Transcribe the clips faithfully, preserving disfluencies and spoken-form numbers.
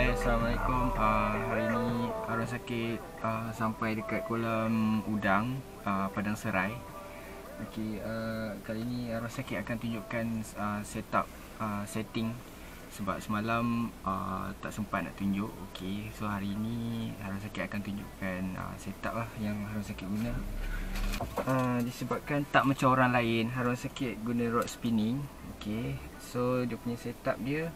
Okay, Assalamualaikum. Uh, hari ni Arwah Sakit uh, sampai dekat kolam udang uh, Padang Serai. Okay, uh, kali ni Arwah Sakit akan tunjukkan uh, setup uh, setting sebab semalam uh, tak sempat nak tunjuk. Okay, so hari ni Arwah Sakit akan tunjukkan uh, setup lah yang Arwah Sakit guna. Uh, disebabkan tak macam orang lain, Arwah Sakit guna rod spinning. Okay, so dia punya setup dia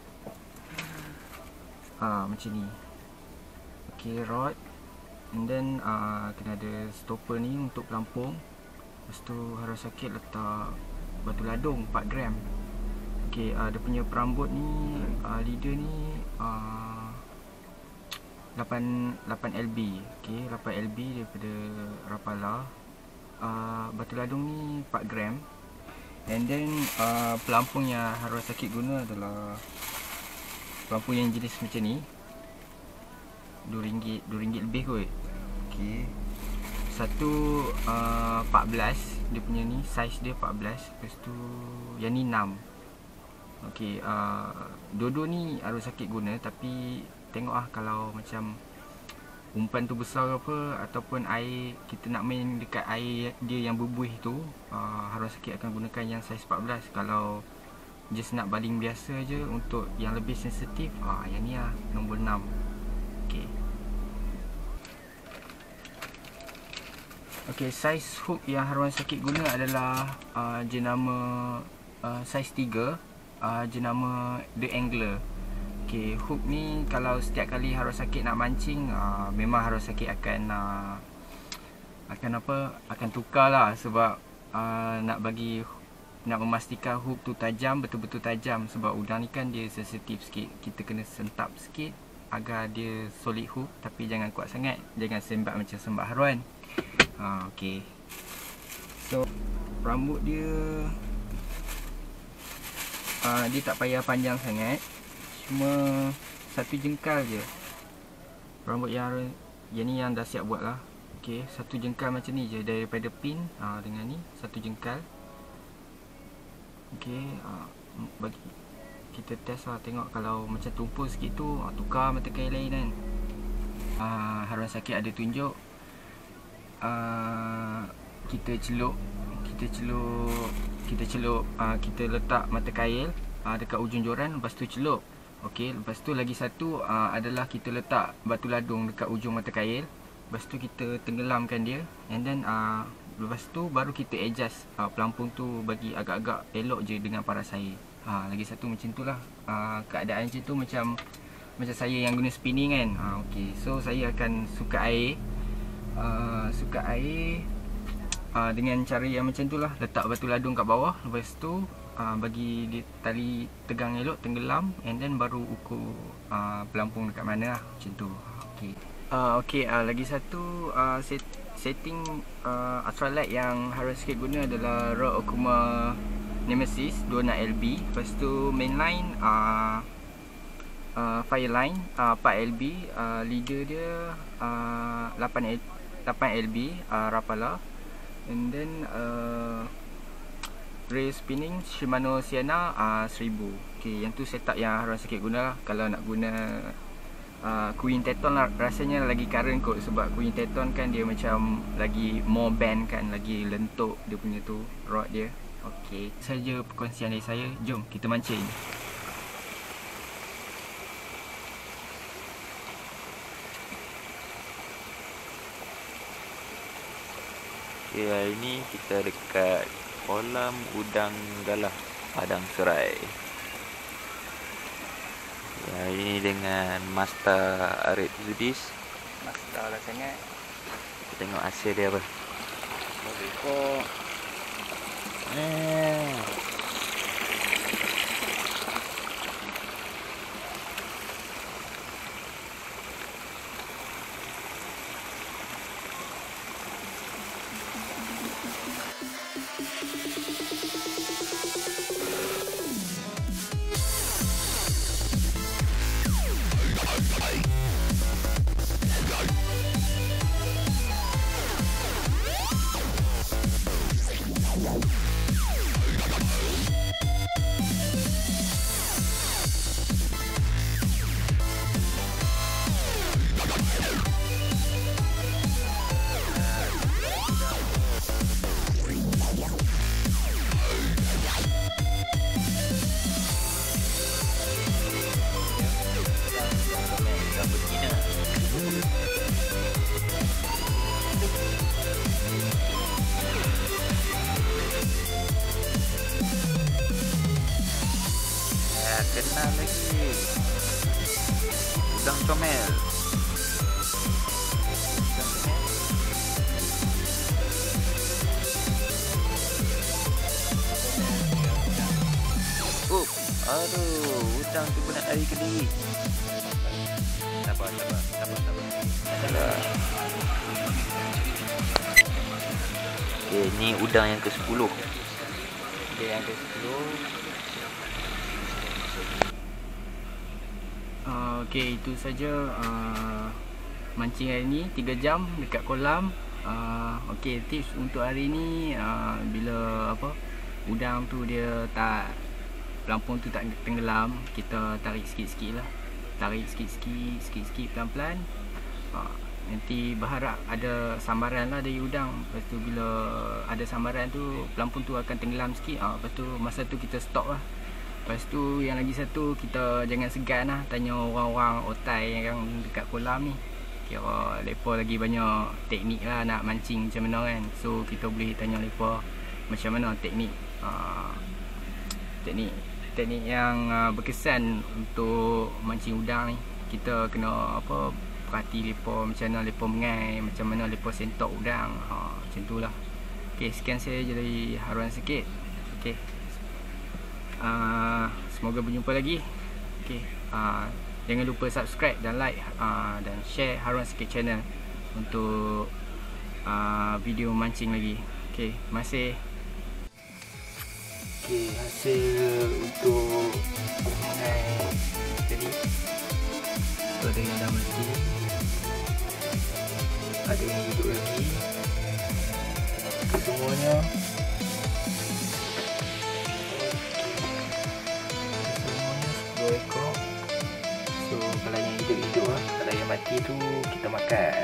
Ah, macam ni. Okay, rod. And then uh, kena ada stopper ni untuk pelampung. Lepas tu Arwah Sakit letak batu ladung empat gram. Okay, uh, dia punya perambut ni, uh, leader ni uh, lapan L B. Okay, lapan L B daripada Rapala. uh, Batu ladung ni empat gram. And then uh, pelampung yang Arwah Sakit guna adalah pelampung yang jenis macam ni, dua ringgit, dua ringgit lebih kot. Okay, satu uh, empat belas, dia punya ni saiz dia empat belas. Lepas tu yang ni enam. Okay, uh, dua-dua ni Arwah Sakit guna. Tapi tengok lah, kalau macam umpan tu besar ke apa, ataupun air, kita nak main dekat air dia yang berbuih tu, uh, Arwah Sakit akan gunakan yang saiz empat belas. Kalau just nak baling biasa je, untuk yang lebih sensitif, ah yang ni lah, nombor enam. Okay. Okay, saiz hook yang Arwah Sakit guna adalah uh, jenama uh, saiz tiga, uh, jenama The Angler. Okay, hook ni kalau setiap kali Arwah Sakit nak mancing, uh, memang Arwah Sakit akan uh, akan apa, akan tukar lah. Sebab uh, nak bagi, nak memastikan hook tu tajam, betul-betul tajam. Sebab udang ni kan dia sensitif sikit, kita kena sentap sikit agar dia solid hook. Tapi jangan kuat sangat, jangan sembat macam sembat haruan. ha, Okay, so rambut dia uh, dia tak payah panjang sangat, cuma satu jengkal je rambut yang yang ni yang dah siap buat lah. Okay, satu jengkal macam ni je, daripada pin uh, dengan ni satu jengkal. Okay, uh, bagi kita test lah, tengok kalau macam tumpul sikit tu, uh, tukar mata kail lain kan. uh, Arwah Sakit ada tunjuk, uh, kita celup kita celup kita celup uh, kita letak mata kail uh, dekat ujung joran, lepas tu celup. Okay, lepas tu lagi satu uh, adalah kita letak batu ladung dekat ujung mata kail, lepas tu kita tenggelamkan dia. And then uh, lepas tu baru kita adjust uh, pelampung tu bagi agak-agak elok je dengan paras air. Ha, lagi satu macam tu lah. Uh, keadaan macam tu macam macam saya yang guna spinning kan. Ha, okay, so saya akan suka air. Uh, suka air uh, dengan cara yang macam tu lah. Letak batu ladung kat bawah. Lepas tu uh, bagi dia tali tegang elok, tenggelam. And then baru ukur uh, pelampung dekat mana lah. Macam tu. Okay, uh, okay uh, lagi satu uh, set setting uh, ultralight yang Arwah Sakit guna adalah rod Okuma Nemesis dua puluh enam L B. Lepas tu mainline uh, uh, Fireline uh, empat L B. uh, Leader dia uh, lapan L B uh, Rapala. And then uh, rail spinning Shimano Sienna uh, seribu. Okay, yang tu setup yang Arwah Sakit guna lah. Kalau nak guna Uh, Queen Teton lah, rasanya lagi current kot. Sebab Queen Teton kan dia macam lagi more bend kan, lagi lentuk dia punya tu rod dia. Okay, saja perkongsian dari saya. Jom kita mancing. Okay, hari ni kita dekat kolam udang galah Padang Serai. Hari ini dengan Master Arif Zudis. Master lah sangat. Kita tengok hasil dia apa. Ekor eh. Wow. Mana lagi? Udang comel. Oh, aduh, udang tu pun nak lari ke diri. Sabar, sabar, sabar, sabar. Sabar. Okey, ni udang yang ke sepuluh. Okey, yang ke sepuluh. Uh, Okey, itu saja uh, mancing hari ni tiga jam dekat kolam. Uh, Okey, tips untuk hari ni uh, bila apa udang tu dia tak, pelampung tu tak tenggelam, kita tarik sikit-sikit lah. Tarik sikit-sikit, sikit-sikit pelan-pelan. uh, Nanti berharap ada sambaran lah dari udang. Lepas tu bila ada sambaran tu, pelampung tu akan tenggelam sikit. uh, Lepas tu masa tu kita stop lah. Lepas tu yang lagi satu, kita jangan segan lah tanya orang-orang otai yang dekat kolam ni. Kira mereka lagi banyak teknik lah nak mancing macam mana kan. So kita boleh tanya mereka macam mana teknik uh, Teknik Teknik yang uh, berkesan untuk mancing udang ni. Kita kena apa, perhati mereka macam mana mereka mengai, macam mana mereka sentok udang. ha, Macam tu lah. Okay, sekian saya jadi haruan sikit. Okay, uh, semoga berjumpa lagi. Okay, uh, jangan lupa subscribe dan like uh, dan share Haruan Sikit channel untuk uh, video mancing lagi. Okay, terima kasih. Okay, hasil untuk mengai tadi tu ada yang dah mati, ada yang hidup lagi. Semuanya sepuluh ekor. So kalau yang hidup-hidup lah, kalau yang mati tu kita makan.